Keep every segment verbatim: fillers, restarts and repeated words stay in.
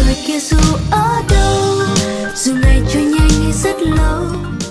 người kia dù ở đâu, dù ngày trôi nhanh hay rất lâu.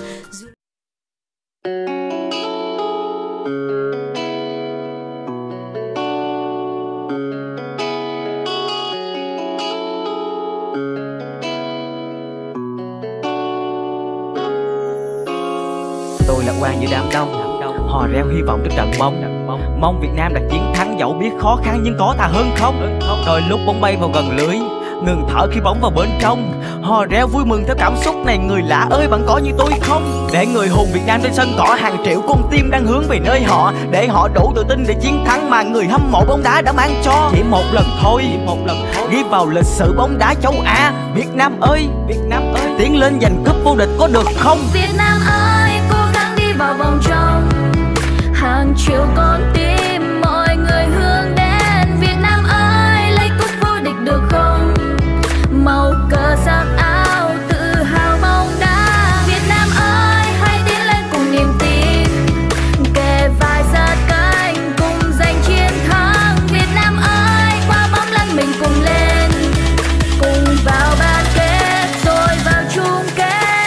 Tôi lạc quan giữa đám đông, hò reo hy vọng trước trận bóng. Mong Việt Nam đạt chiến thắng dẫu biết khó khăn nhưng có thà hơn không. Rồi lúc bóng bay vào gần lưới, ngừng thở khi bóng vào bên trong, hò reo vui mừng theo cảm xúc này. Người lạ ơi bạn có như tôi không? Để người hùng Việt Nam trên sân cỏ, hàng triệu con tim đang hướng về nơi họ, để họ đủ tự tin để chiến thắng mà người hâm mộ bóng đá đã mang cho. Chỉ một lần thôi, chỉ một lần thôi ghi vào lịch sử bóng đá châu Á. Việt Nam ơi, Việt Nam ơi, tiến lên giành cúp vô địch có được không? Việt Nam ơi, cố gắng đi vào vòng trong, hàng triệu con tim mọi người hướng đến. Việt Nam ơi, lấy cúp vô địch được không? Màu cờ sắc áo tự hào bóng đá. Việt Nam ơi, hãy tiến lên cùng niềm tin, kề vai sát cánh cùng giành chiến thắng. Việt Nam ơi, qua bóng lăn mình cùng lên, cùng vào bán kết rồi vào chung kết.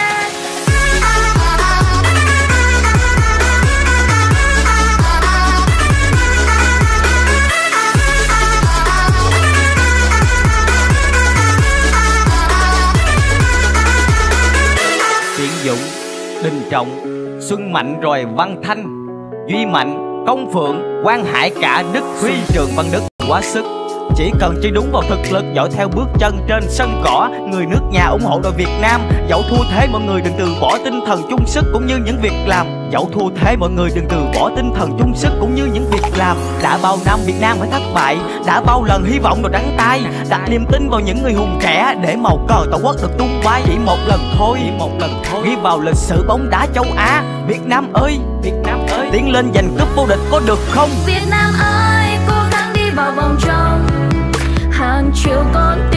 Tiến Dũng, Đình Trọng, Xuân Mạnh rồi Văn Thanh, Duy Mạnh, Công Phượng, Quang Hải, cả Đức, Huy Trường Văn Đức quá sức. Chỉ cần chơi đúng vào thực lực, dõi theo bước chân trên sân cỏ, người nước nhà ủng hộ đội Việt Nam. Dẫu thua thế mọi người đừng từ bỏ tinh thần chung sức cũng như những việc làm. Dẫu thua thế mọi người đừng từ bỏ tinh thần chung sức cũng như những việc làm. Đã bao năm Việt Nam phải thất bại, đã bao lần hy vọng rồi đắng tay, đặt niềm tin vào những người hùng trẻ để màu cờ tổ quốc được tung bay. Chỉ một lần thôi, chỉ một lần thôi ghi vào lịch sử bóng đá châu Á. Việt Nam ơi, Việt Nam ơi, tiến lên giành cúp vô địch có được không? Việt Nam ơi, cố gắng đi vào vòng trong, hàng triệu con